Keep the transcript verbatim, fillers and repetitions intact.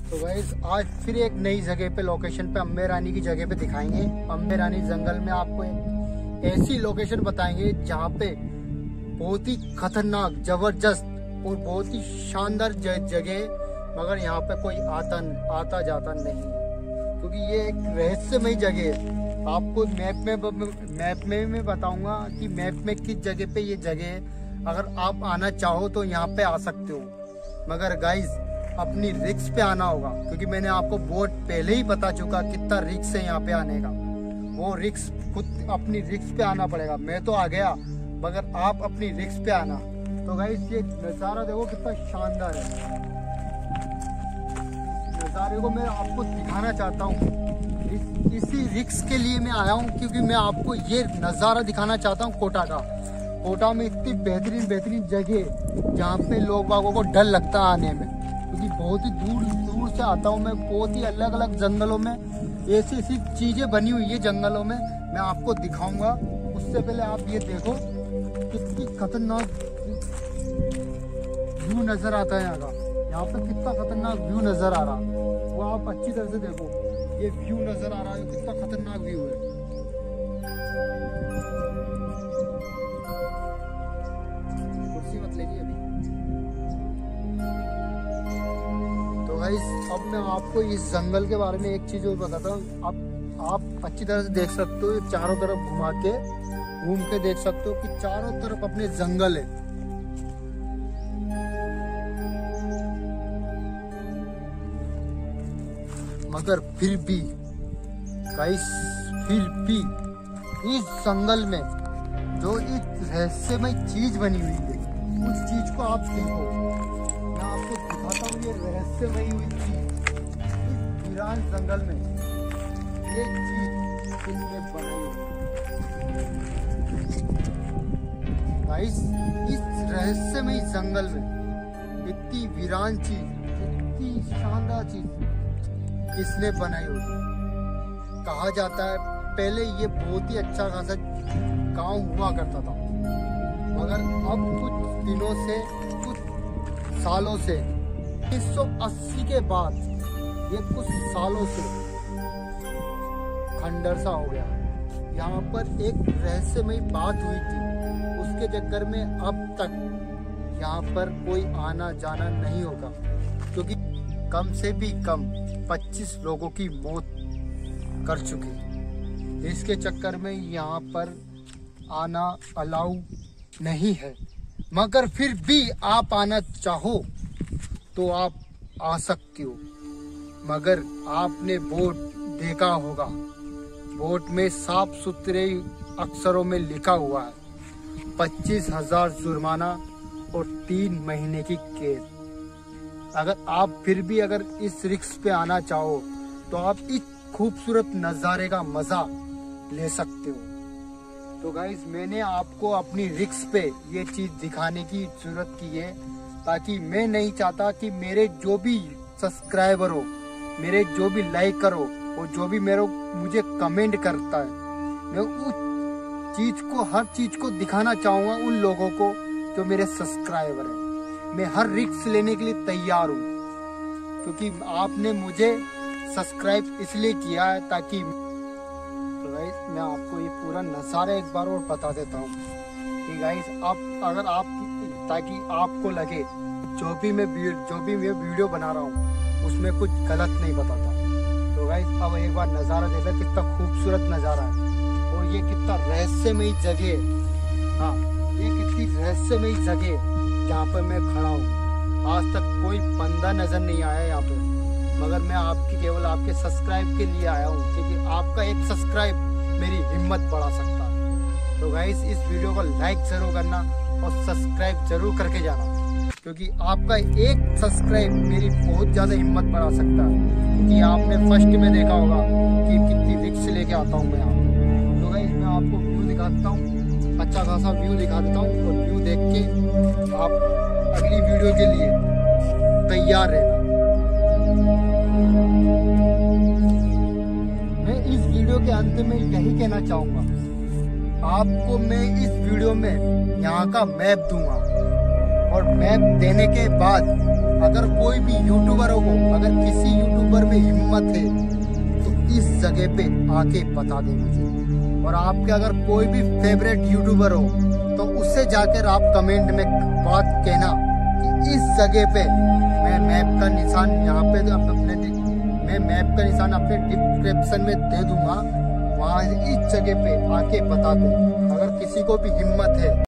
तो गाइस आज फिर एक नई जगह पे लोकेशन पे अम्बे रानी की जगह पे दिखाएंगे। अम्बे रानी जंगल में आपको एक ऐसी लोकेशन बताएंगे जहाँ पे बहुत ही खतरनाक, जबरदस्त और बहुत ही शानदार जगह, मगर यहाँ पे कोई आता आता जाता नहीं है क्योंकि ये एक रहस्यमय जगह है। आपको मैप में मैप में मैं बताऊंगा कि मैप में किस जगह पे ये जगह है। अगर आप आना चाहो तो यहाँ पे आ सकते हो, मगर गाइस अपनी रिस्क पे आना होगा क्योंकि मैंने आपको बहुत पहले ही बता चुका कितना रिस्क है यहाँ पे आने का। वो रिस्क खुद अपनी रिस्क पे आना पड़ेगा। मैं तो आ गया, मगर आप अपनी रिस्क पे आना। तो गाइस ये नज़ारा देखो कितना शानदार है। नज़ारे को मैं आपको दिखाना चाहता हूँ। इस, इसी रिस्क के लिए मैं आया हूँ क्योंकि मैं आपको ये नज़ारा दिखाना चाहता हूँ कोटा का। कोटा में इतनी बेहतरीन बेहतरीन जगह जहाँ पे लोग बागों को डर लगता है आने में, क्योंकि बहुत ही दूर दूर से आता हूँ मैं। बहुत ही अलग अलग जंगलों में ऐसी ऐसी चीजें बनी हुई है जंगलों में, मैं आपको दिखाऊंगा। उससे पहले आप ये देखो कितनी खतरनाक व्यू नजर आता है यहाँ का। यहाँ पे कितना खतरनाक व्यू नजर आ रहा, वो आप अच्छी तरह से देखो। ये व्यू नजर आ रहा है, कितना खतरनाक व्यू है। कुर्सी मत लेगी अभी। तो गाइस अब मैं आपको इस जंगल के बारे में एक चीज और बताता हूँ। आप आप अच्छी तरह से देख सकते हो, चारों तरफ घुमा के घूम के देख सकते हो कि चारों तरफ अपने जंगल है। मगर फिर भी गाइस फिर भी इस जंगल में जो एक रहस्यमय चीज बनी हुई है, उस चीज को आप देखो। मैं आपको दिखाता हूँ ये रहस्यमय हुई चीज इस वीरान जंगल में। ये चीज किसने बनाई गाइस? इस रहस्यमय जंगल में इतनी वीरान चीज, इतनी शानदार चीज किसने बनाई होगी? कहा जाता है पहले ये बहुत ही अच्छा खासा गांव हुआ करता था, मगर अब कुछ दिनों से, कुछ सालों से, उन्नीस सौ अस्सी के बाद ये कुछ सालों से खंडर सा हो गया। यहाँ पर एक रहस्यमय बात हुई थी, उसके चक्कर में अब तक यहाँ पर कोई आना जाना नहीं होगा, क्योंकि कम से भी कम पच्चीस लोगों की मौत कर चुकी। इसके चक्कर में यहाँ पर आना अलाउ नहीं है। मगर फिर भी आप आना चाहो तो आप आ सकते हो। मगर आपने बोर्ड देखा होगा, बोर्ड में साफ सुथरे अक्षरों में लिखा हुआ है पच्चीस हजार जुर्माना और तीन महीने की कैद। अगर आप फिर भी अगर इस रिस्क पे आना चाहो तो आप इस खूबसूरत नज़ारे का मजा ले सकते हो। तो गाइस मैंने आपको अपनी रिस्क पे ये चीज दिखाने की जरूरत की है, ताकि मैं नहीं चाहता कि मेरे जो भी सब्सक्राइबर हो, मेरे जो भी लाइक करो और जो भी मेरे मुझे कमेंट करता है, मैं उस चीज को, हर चीज को दिखाना चाहूँगा उन लोगों को जो मेरे सब्सक्राइबर हैं। मैं हर रिस्क लेने के लिए तैयार हूँ, क्योंकि आपने मुझे सब्सक्राइब इसलिए किया है ताकि। तो गाइस मैं आपको ये पूरा नज़ारा एक बार और बता देता हूँ कि गाइस आप अगर आप, ताकि आपको लगे जो भी मैं जो भी मैं वीडियो बना रहा हूँ उसमें कुछ गलत नहीं बताता। तो गाइस अब एक बार नज़ारा देखा, कितना खूबसूरत नज़ारा है और ये कितना रहस्यमय जगह है। हाँ, ये कितनी रहस्यमय जगह है जहाँ पर मैं खड़ा हूँ। आज तक कोई बंदा नजर नहीं आया यहाँ पे, मगर मैं आपकी केवल आपके सब्सक्राइब के लिए आया हूँ, क्योंकि आपका एक सब्सक्राइब मेरी हिम्मत बढ़ा सकता है। तो गाइस इस वीडियो को लाइक जरूर करना और सब्सक्राइब जरूर करके जाना, क्योंकि आपका एक सब्सक्राइब मेरी बहुत ज्यादा हिम्मत बढ़ा सकता है। क्योंकि आपने फर्स्ट में देखा होगा कि कितनी रिस्क लेके आता हूँ मैं यहाँ। तो गाइस मैं आपको व्यू दिखाता हूँ, अच्छा खासा व्यू दिखा देता हूँ, और व्यू देख के आप अगली वीडियो के लिए तैयार रहना। मैं इस वीडियो के अंत में यही कहना चाहूँगा, आपको मैं इस वीडियो में यहाँ का मैप दूंगा। और मैप देने के बाद अगर कोई भी यूट्यूबरों को, अगर किसी यूट्यूबर में हिम्मत है तो इस जगह पे आके बता दे मुझे। और आपके अगर कोई भी फेवरेट यूट्यूबर हो तो उससे जाकर आप कमेंट में बात कहना कि इस जगह पे मैं मैप का निशान यहाँ पे अपने मैं मैप का निशान अपने डिस्क्रिप्शन में दे दूंगा, वहाँ इस जगह पे आके बता दे अगर किसी को भी हिम्मत है।